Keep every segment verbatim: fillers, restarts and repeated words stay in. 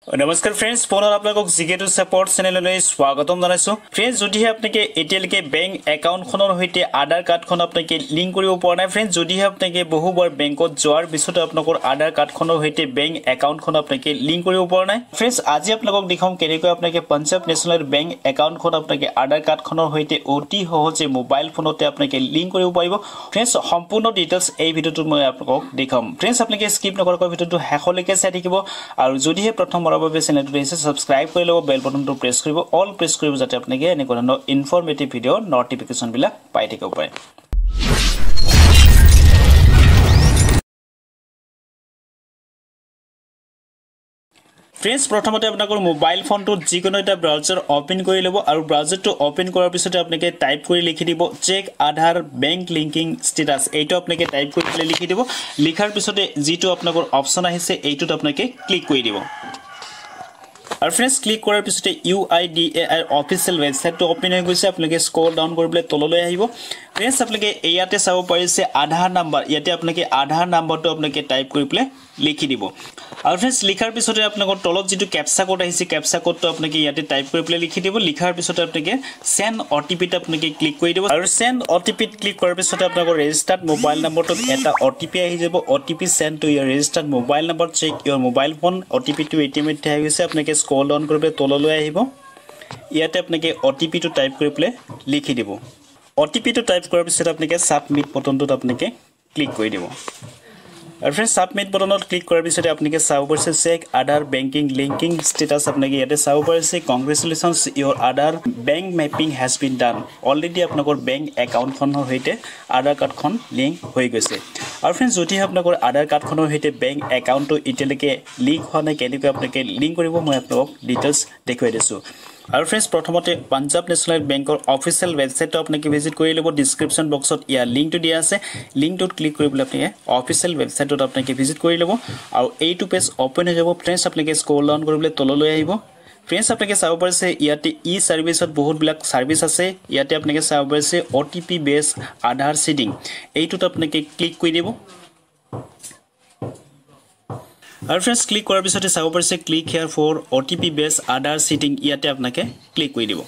नमस्कार फ्रेंड्स पुनः आपलोक जिकेटु सपोर्ट चैनेलলৈ स्वागतम জনাইছো फ्रेंड्स যদিহে আপোনাকে এতিয়ালৈকে বেংক একাউণ্টখনৰ হৈতে আধাৰ কাৰ্ডখন আপোনাকে লিংক কৰিব পৰা নাই फ्रेंड्स যদিহে আপোনাকে বহুবাৰ বেংকত যোৱাৰ পিছত আপোনাকৰ আধাৰ কাৰ্ডখনৰ হৈতে বেংক একাউণ্টখন আপোনাকে লিংক কৰিব পৰা নাই फ्रेंड्स আজি আপোনাক দেখাম কেনেকৈ আপোনাকে পঞ্জাব নেচনেল বেংক একাউণ্টখন আপোনাকে আধাৰ কাৰ্ডখনৰ হৈতে অতি সহজে মোবাইল ফোনতে আপোনাকে লিংক কৰিব পাৰিব फ्रेंड्स সম্পূৰ্ণ ডিটেইলছ এই ভিডিওটোত মই আপোনাক দেখাম फ्रेंड्स আপোনাকে স্কিপ নকৰাকৈ ভিডিওটো শেষলৈকে চাই থাকিব আৰু যদিহে প্ৰথম বাবে চেনেলটো আছে সাবস্ক্রাইব কৰি লব বেল বাটনটো প্ৰেছ কৰিব অল প্ৰেছ কৰিব যাতে আপোনাক এনে ধৰণৰ ইনফৰমেটিভ ভিডিও নটিফিকেশন বিলা পাই থাকিব পাৰে फ्रेंड्स प्रथमते आपनकर मोबाइल फोन तो जिकोनो এটা ব্রাউজার ওপেন কৰি লব আৰু ব্রাউজারটো ওপেন কৰাৰ পিছতে আপোনাক টাইপ কৰি লিখি দিব check Aadhaar bank linking status এইটো আপোনাক টাইপ কৰি লিখি দিব লিখাৰ পিছতে যেটো আপোনাকৰ অপচন আহিছে এইটোত আপোনাক ক্লিক কৰি দিব और फ्रेंड्स क्लिक কৰাৰ পিছতে U I D A I official ওয়েবসাইটটো ওপেন হৈ গৈছে আপোনাক স্ক্ৰল ডাউন কৰিবলৈ তললৈ আহিব फ्रेंड्स আপোনাক ইয়াতে চাব পাৰিছে আধাৰ নাম্বাৰ ইয়াতে আপোনাক আধাৰ নাম্বাৰটো আপোনাক টাইপ কৰি প্লে লিখি দিব আৰু फ्रेंड्स লিখাৰ পিছতে আপোনাকৰ তলত যেটো ক্যাপচা কোড আহিছে ক্যাপচা কোডটো আপোনাক ইয়াতে টাইপ কৰি প্লে লিখি দিব লিখাৰ পিছতে আপোনাক সেন্ড ওটিপি টা আপোনাক ক্লিক কৰি দিব আৰু সেন্ড ওটিপি ক্লিক কৰাৰ পিছতে আপোনাকৰ ৰেজিষ্টাৰ্ড মোবাইল নম্বৰটো এটা ওটিপি আহি যাব OTP send to your registered mobile number check your mobile phone OTP টো এটিএম এ আহি গৈছে আপোনাক স্ক্ৰল ডাউন কৰি তললৈ আহিব ইয়াতে আপোনাক ওটিপি টো টাইপ কৰি প্লে লিখি দিব ওটিপি টো টাইপ কৰাৰ পিছত আপোনাক সাবমিট বটনটোত আপোনাক ক্লিক কৰি দিব আৰু फ्रेंड्स সাবমিট বটনত ক্লিক কৰাৰ পিছত আপোনাক চাব পাৰিছে check Aadhaar banking linking status আপোনাক ইয়াতে চাব পাৰিছে congratulations your Aadhaar bank mapping has been done already আপোনাকৰ বেংক একাউণ্টখনৰ হৈতে আধাৰ কাৰ্ডখন লিংক হৈ গৈছে আৰু फ्रेंड्स যদি আপোনাকৰ আধাৰ কাৰ্ডখনৰ হৈতে বেংক একাউণ্টটো ইতিয়ালৈকে লিংক হোৱা নাই কেনেকৈ আপোনাক লিংক কৰিব মই আপোনাক ডিটেইলছ দেখুৱাই দিছো আৰু फ्रेंड्स প্ৰথমতে পাঞ্জাব নেচনেল বেংকৰ অফিশিয়াল ওয়েবসাইটটো আপোনাক ভিজিট কৰি লব ডেসক্ৰিপচন বক্সত ইয়াৰ লিংকটো দিয়া আছে লিংকটোত ক্লিক কৰি আপোনাক অফিশিয়াল ওয়েবসাইটত আপোনাক ভিজিট কৰি লব আৰু এইটো পেজ ওপেন হৈ যাব फ्रेंड्स আপোনাক স্ক্ৰল ডাউন কৰিবলৈ তললৈ আহিব फ्रेंड्स আপোনাক চাব পাৰিছে ইয়াতে ই সাৰ্ভিসত বহুত বিলাক সাৰ্ভিস আছে ইয়াতে আপোনাক চাব পাৰিছে ওটিপি বেস আধাৰ সিডিং এইটোত আপোনাক ক্লিক কৰি দিব और फ्रेंड्स क्लिक কৰাৰ পিছতে চাব পাৰিছে click here for OTP base Aadhaar seeding ইয়াতে আপোনাক ক্লিক কৰি দিব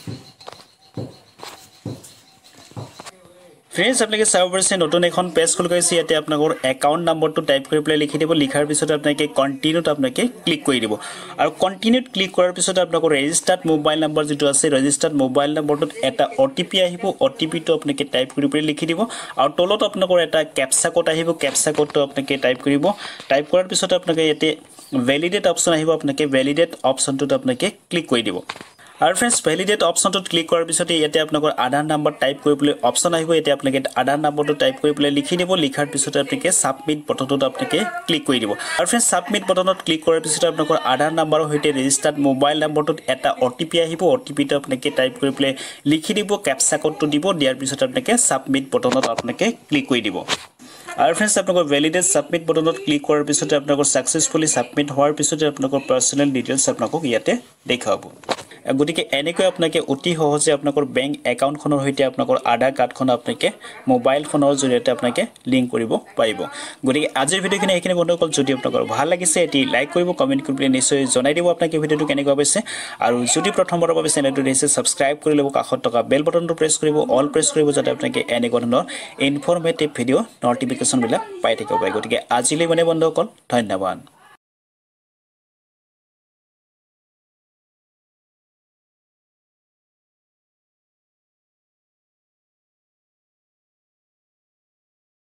फ्रेंड्स আপোনাক চাব পাৰিছে নতুন এখন পেজ খুল গৈছে ইয়াতে আপোনাকৰ একাউণ্ট নম্বৰটো টাইপ কৰি প্লে লিখি দিব লিখাৰ পিছতে আপোনাক কন্টিনিউত আপোনাক ক্লিক কৰি দিব আৰু কন্টিনিউত ক্লিক কৰাৰ পিছতে আপোনাকৰ ৰেজিষ্টাৰ্ড মোবাইল নম্বৰ যেটো আছে ৰেজিষ্টাৰ্ড মোবাইল নম্বৰটোত এটা ওটিপি আহিব ওটিপি টো আপোনাক টাইপ কৰি প্লে লিখি দিব আৰু তলত আপোনাকৰ এটা ক্যাপচা কোড আহিব ক্যাপচা কোডটো আপোনাক টাইপ কৰিব টাইপ কৰাৰ পিছতে আপোনাক ইয়াতে ভ্যালিডেট অপচন আহিব আপোনাক ভ্যালিডেট অপচনটোত আপোনাক ক্লিক কৰি দিব আৰু फ्रेंड्स ভ্যালিডেট অপচনটোত ক্লিক কৰাৰ পিছতে ইয়াতে আপোনাকৰ আধাৰ নম্বৰ টাইপ কৰিবলৈ অপচন আহিব ইয়াতে আপোনাক আধাৰ নম্বৰটো টাইপ কৰি প্লে লিখি দিব লিখাৰ পিছতে আপোনাক সাবমিট বটনটোত আপোনাক ক্লিক কৰি দিব আৰু फ्रेंड्स সাবমিট বটনত ক্লিক কৰাৰ পিছতে আপোনাকৰ আধাৰ নম্বৰৰ হৈতে ৰেজিষ্টাৰ্ড মোবাইল নম্বৰটোত এটা ওটিপি আহিব ওটিপিটো আপোনাক টাইপ কৰি প্লে লিখি দিব ক্যাপচা কোডটো দিব দিয়াৰ পিছতে আপোনাক সাবমিট বটনত আপোনাক ক্লিক কৰি দিব আৰু फ्रेंड्स আপোনাকৰ ভ্যালিডেট সাবমিট বটনত ক্লিক কৰাৰ পিছতে আপোনাকৰ সাকসেসফুলি সাবমিট হোৱাৰ পিছতে আপোনাকৰ পাৰ্সোনাল ডিটেইলছ আপোনাক ইয়াতে দেখাব গতিকে এনেকৈ আপোনাক অতি সহজে আপোনাকৰ বেংক একাউণ্টখনৰ হৈতে আপোনাকৰ আধাৰ কাৰ্ডখন আপোনাক মোবাইল ফোনৰ জৰিয়তে আপোনাক লিংক কৰিব পাৰিব গতিকে আজিৰ ভিডিওখিনি এখিনি বন্ধুসকল যদি আপোনাকৰ ভাল লাগিছে এটি লাইক কৰিব কমেন্ট কৰি নিশ্চয় জনাই দিব আপোনাক ভিডিওটো কেনেকুৱা হৈছে আৰু যদি প্ৰথমবাৰৰ বাবে চেনেলটো দিছে সাবস্ক্ৰাইব কৰি লব কাষত থকা বেল বাটনটো প্ৰেছ কৰিব অল প্ৰেছ কৰিব যাতে আপোনাক এনে ধৰণৰ ইনফৰমেটিভ ভিডিও নটিফিকেশন বিলাক পাই থাকিব পাৰে গতিকে আজিলৈ মানে বন্ধুসকল ধন্যবাদ